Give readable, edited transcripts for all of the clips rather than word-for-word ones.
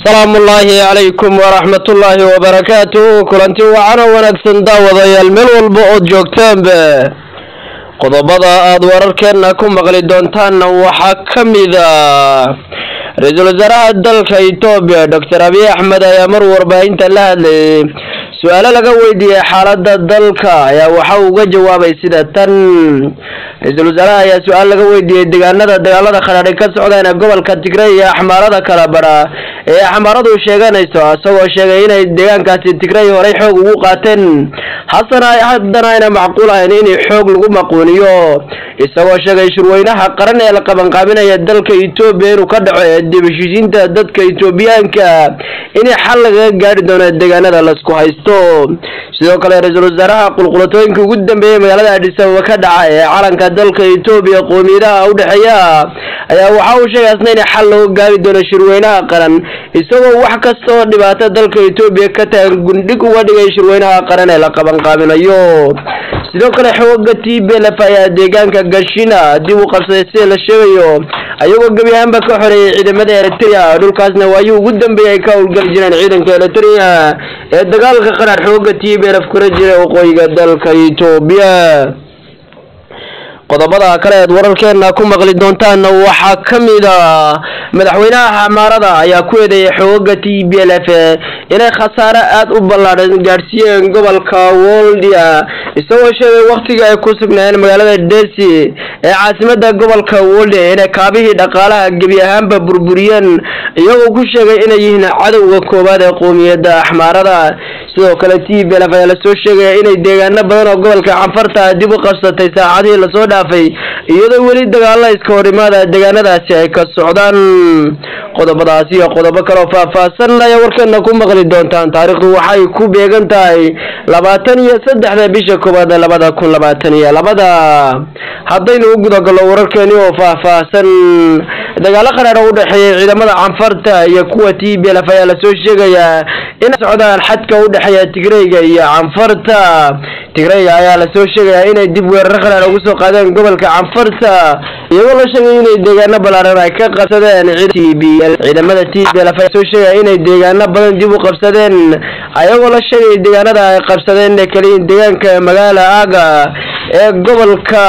السلام الله عليكم ورحمة الله وبركاته. كلنتي وعنا ونكسن داوضي المل والبعض جوكتان به قضبضا أدوار كأنكم مغلي دونتان وحكم إذا رئيس الوزراء الدلك إيتوبيا دكتور أبي أحمد يامر وربعين تلاهلي سؤال لك ويدي حالة الدلك يا وحاوق جوابي سيدة رئيس الوزراء يا سؤال لك ويدي دقالة خلالي كالسعودين قبل كالتقري يا حمارة كالابرا يا حمارة وشيغانيسو سوى شيغين الدقان كالتقري وري حوق وقاتن حسنا يحدنا إنا معقولة إني حوق لغو مقونيو سوى شيغي شروينها قرنا يلقبان قابنا يدلك إيتوبيا وكدعو دبشيشين تددك إيتوبيانك إني حلق قاردون الدقان هذا لسكو هايستو sidoo kale ra'iisul wasaaraha qulqulatoyinka ugu dambeeyay magaalada Addis Ababa ka dhacay calanka dalka Itoobiya qoomiyadaha u dhaxeeya ayaa waxa uu sheegay in xal loo gaari doono shirweynaha qaran isagoo wax kasta oo dhibaato dalka Itoobiya ka tagan gundhig uga dhigay shirweynaha qaran ee la qaban qaabinayo sidoo kale xoogga TPLF ayaa deegaanka Gashina dib u qabsaday si la sheegayo ayagoo gabi ahaanba ka xoreeyay ciidamada Eritrea dhulkaasna waayuu ugu dambeeyay ka howlgal jireen ciidanka Eritrea ee dagaalka qaran xoogga TPLF ku rajay waqooyiga dalka Itoobiya qodobada kale ee wararkeena ku maqli doontaan waxa kamid ah madaxweynaha Xamaarada ayaa ku eedeeyay xoogga TPLF inay khasaare aad u ballaaran gaarsiiyeen gobolka Woldia isagoo sheegay waqtiga ay ku sugnaayeen magaalada Desi ee caasimadda gobolka Woldia inay kaabihii dhaqaalaha gabi ahaanba burburiyeen iyagoo ku sheegay inay yihiin cadawga koobaad ee qoomiyadda Xamaarada sidoo kale TPLF ayaa la soo sheegay inay deegaano badan oo gobolka Canfarta dib u qabsatay saacadii la soo dhaafay iyadoo weli dagaal iska horimaada deegaanadaasi ay ka socdaan qodobadaasi iyo qodobo kale oo faahfaahsan ayaa warkeena ku maqli doontaan taariikhdu waxay ku beegan tahay 23 bisha koowaad 2022 haddaynu u guda galno wararkeena oo faahfaahsan dagaal qaran oo u dhaxeeya ciidamada Canfarta iyo kuwa TPLF ayaa la soo sheegayaa in socdaan xadka u dhaxeeya Tigrayga iyo Canfarta Tigrayga ayaa la soo sheegayaa inay dib weerar qaran ugu soo qaadeen gobolka Canfarta iyagoo la sheegay inay deegaano ballaaran ay ka qabsadeen ciidamada TPLF ayaa soo sheegay inay deegaano badan dib u qabsadeen ayagoo la sheegay deegaanada ay qabsadeen kaliin deegaanka magaalada Aga ee gobolka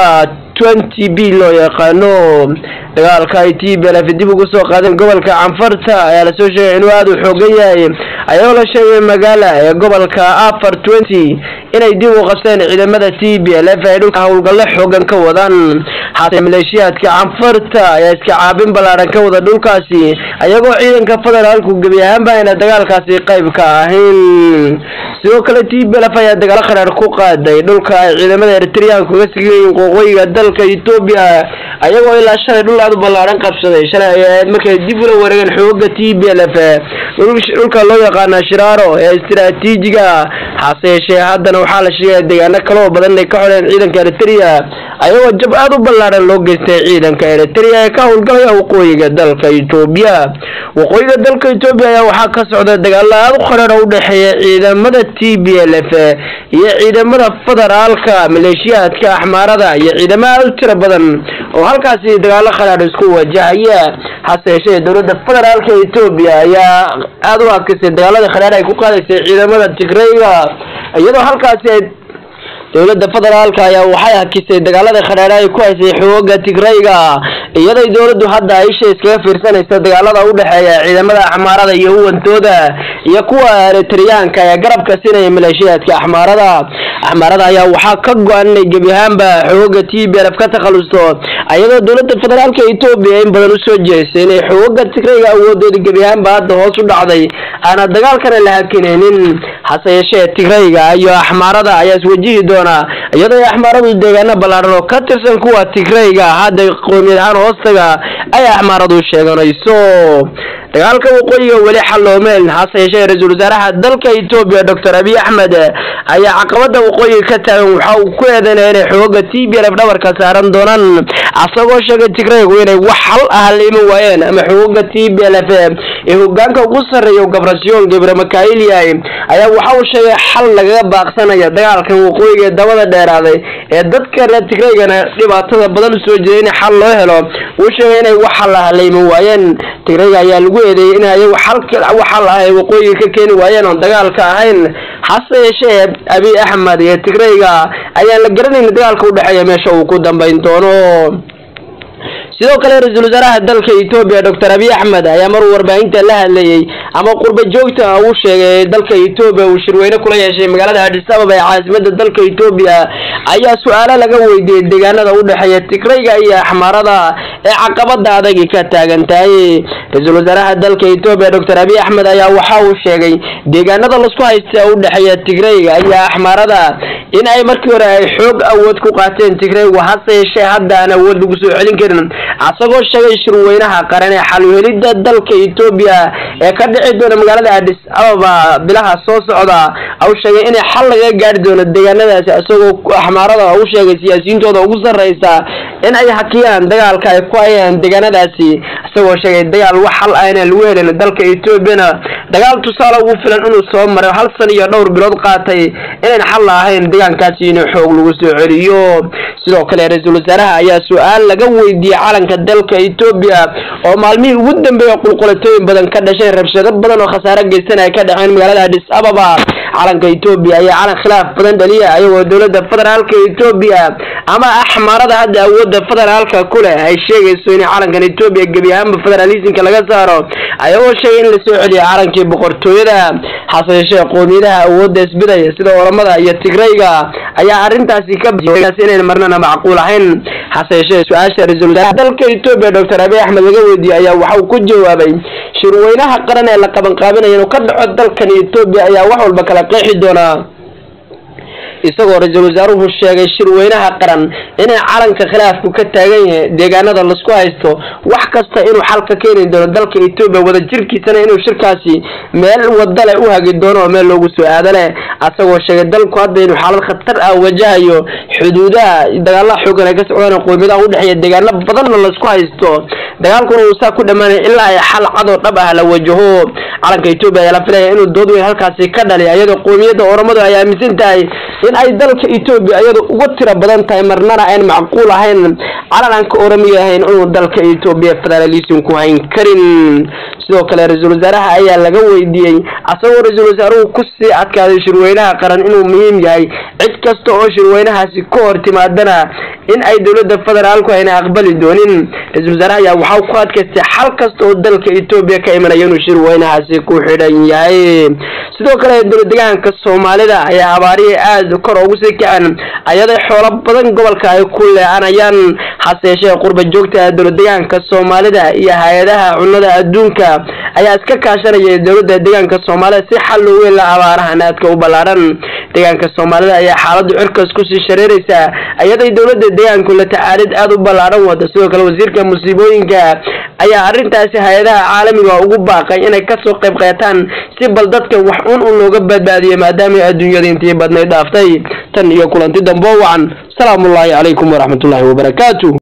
20B loo yaqaano dagaalka TPLF dib ugu soo qaadeen gobolka Canfarta ayaa la soo sheegay inuu aad u xoogan yahay ayagoo la sheegay magaalada ee gobolka Afar 20 inay dib u qabsadeen ciidamada TPLF ay dhulka howlgal xoogan ka wadaan haatan maleeshiyaadka Canfarta ayaa iska caabin ballaaran ka wada dhulkaasi ayagoo ciidanka federaalku gabi ahaanba in dagaalkaasi qayb ka ahayn sidoo kale TPLF ayaa dagaal qaran ku qaaday dhulka ay ciidamada Eritrea ku gasgayeen waqooyiga dalka Itoobiya ayagoo ilaa shalay dhul aad u ballaaran qabsaday shalay markay dib u wareegeen xoogga TPLF dhulka loo yaqaan Shiraaro ee istiraatiijiga xaseeshay haddana waxa la sheegay deegaano kale oo badan ay ka xoreen ciidanka Eritrea ayagoo jab aad u ballaaran loo geystay ciidanka Eritrea ee ka howlgalaya waqooyiga dalka Itoobiya waqooyiga dalka Itoobiya ayaa waxa ka socda dagaal aad u qaran oo u dhaxeeya ciidamada TPLF iyo ciidamada federaalka maleeshiyaadka Axmaarada iyo ciidamada tiro badan oo halkaasi dagaal qaran isku wajahaya haseeshay dawladda federaalka Itoobiya ayaa aad u adkaysay dagaalada qaran ay ku qaadaysay ciidamada Tigrayga iyadoo halkaasi dawladda federaalka ayaa waxay hakisay dagaalada qaran ay ku haysay xoogga Tigrayga iyadoo dawladdu hadda ay iskaga fiirsanayso dagaalada u dhaxeeya ciidamada Axmaarada iyo huwantooda iyo kuwa Eritreanka ee garabka siinaya maleeshiyaadka Axmaarada ayaa waxa ka go'an inay gabi ahaanba xoogga TPLF ka takhalusto ayadoo dawladda federaalka Itoobiya in badan u soo jeesay inay xoogga Tigrayga awoodooda gabi ahaanba hadda hoos u dhacday ana dagaalkana la hakinaynin haseeshee Tigrayga iyo Axmaarada ayaa iswajihi doona iyadoo Axmaaradu deegaano ballaaran oo ka tirsan kuwa Tigrayga hadda qoomiyadahan hoostaga ay Axmaaradu sheeganayso dagaalka waqooyiga wali xaloomeen haseeshee ra'iisul wasaaraha dalka Itoobiya Dr. Abiy Ahmed ayaa caqabada waqooyiga ka taagan waxa uu ku eedeynay inay xoogga TPLF dhabarka saaran doonaan asagoo sheegay Tigraygu inay wax hal ah leeyihiin waayeen ama xoogga TPLF ee hoggaanka ugu sareeyo Gabrasyon Gabre Mikail ayaa waxa uu sheegay xal laga baaqsanayo dagaalka waqooyiga dabada dheeraaday ee dadka reer Tigraygana dhibaatada badan soo jeedin xal loo helo uu sheegay inay wax hal ah leeyihiin waayeen Tigrayga ayaa lagu eedeeyay in ayagu xal ah ay waqooyiga ka keeni waayeen oo dagaalka ahayn hase yeeshee Abiy Ahmed iyo Tigrayga ayaan la garanayn dagaalka u dhaxeeya meesha uu ku dambeyn doono sidoo kale ra'iisul wasaaraha dalka Itoobiya Dr. Abiy Ahmed ayaa mar warbaahinta la hadlayay ama qurba joogta uu sheegay dalka Itoobiya uu shirweyne kula yeeshay magaalada Addis Ababa ee caasimadda dalka Itoobiya ayaa su'aalo laga weydiiyay deegaanada u dhaxeeya Tigrayga iyo Axmaarada ee caqabada adag ka taagan tahay ra'iisul wasaaraha dalka Itoobiya Dr. Abiy Ahmed ayaa waxa uu sheegay deegaanada la isku haysta u dhaxeeya Tigrayga iyo Axmaarada in ay markii hore ay xoog awood ku qaateen Tigrayga hase yeeshee hadda aan awood lagu soo celin karin asagoo sheegay shirweynaha qaran ee xal u helidda dalka Itoobiya ee ka dhici doona magaalada Addis Ababa bilaha soo socda oo sheegay in xal laga gaari doono deegaanadaas asagoo Axmaarada uu sheegay siyaasiyiintooda ugu sareysa in ay hakiyaan dagaalka ay ku hayaan deegaanadaasi asagoo sheegay dagaal wax xal ah in lagu helin dalka Itoobiya dagaal tusaale ugu filan inuu soo maray hal san iyo dhowr bilood qaatay in xal lahayn deegaankaasi in xoog lagu soo celiyo sidoo kale ra'iisul wasaaraha ayaa su'aal laga weydiiyay calanka dalka Itoobiya oo maalmihii ugu dambeeyay qulqulatooyin badan ka dhashay rabshado badan oo khasaare geysanaya ka dhaceen magaalada Addis Ababa calanka Itoobiya ayaa calan khilaaf badan dhaliya ayagoo dawladda federaalka Itoobiya ama Axmaarada hadda awoodda federaalka ku leh ay sheegayso in calanka Itoobiya gabi ahaanba federalismka laga saaro ayagoo sheegay in la soo celiyo calankii boqortooyada hase yeeshee qoomiyadaha awoodda isbidaya sida Oromada iyo Tigrayga ayaa arintaasi ka bixiyay inay marnana macquul ahayn hase yeeshee su'aasha ra'iisul wasaaraha dalka Itoobiya Dr. Abiy Ahmed laga weydiiyay ayaa waxa uu ku jawaabay shirweynaha qaran ee la qaban qaabinayo inuu ka dhaco dalkan Itoobiya ayaa wax walba kala qeexi doona isagoo ra'iisul wasaaruhu sheegay shirweynaha qaran in calanka khilaafku ka taagan yahay deegaanada la isku haysto wax kasta inuu xal ka keeni doono dalka Itoobiya wada jirkiisana inuu shirkaasi meel wadale u hagi doono meel loogu soo aadale asagoo sheegay dalku hadda inuu xaalad khatar ah wajahayo xuduudaha dagaalada xooggan ay ka socdaan qoomiyadaha u dhaxeeya deegaano badan la isku haysto dagaalkuna uu saa ku dhamaanay ilaa ay xal cad oo dhab ah la wajaho calanka Itoobiya ayaa la filayaa inuu dood weyn halkaasi ka dhaliyo iyadoo qoomiyada Oromadu ay aaminsan tahay in ay dalka Itoobiya iyadoo ugu tira badan tahay marnana aan macquul ahayn calanka Oromiga ahayn inuu dalka Itoobiya federalism ku hayn karin sidoo kale ra'iisul wasaaraha ayaa laga weydiiyay asagoo ra'iisul wasaaruhu ku sii adkaaday shirweynaha qaran inuu muhiim yahay cid kasta oo shirweynahaasi ka hor timaadana in ay dawladda federaalku ayna aqbali doonin ra'iisul wasaaraha ayaa waxa uu ku adkaystay xal kasta oo dalka Itoobiya ka imanayo inuu shirweynahaasi ku xidhan yahay sidoo kale dowladdeegaanka Soomaalida ayaa abaariye aad kor ugu sii kacay ayada xoolo badan gobolka ay ku leeyanayaan hase yeeshee qurba joogta dowladdeegaanka Soomaalida iyo hay'adaha cunnada adduunka ayaa iska kaashanaya dawladda deegaanka Soomaalida si xal loo helo abaaraha aadka u balaaran deegaanka Soomaalida ayaa xaaladdu cirkaas ku sii shareeraysa ayada dawladda deegaanku la tacaalid aad u balaaran wada sidoo kale wasiirka musiibooyinka ayaa arintaasi hay'adaha caalamiga ugu baaqay inay ka soo qayb qaataan si bal dadka wax looga badbaadiyo maadaama adduunyada intii badnayd dhaaftay tan iyo kulanti dambe wacan salaamu alaykum wa rahmatullahi wa barakatuh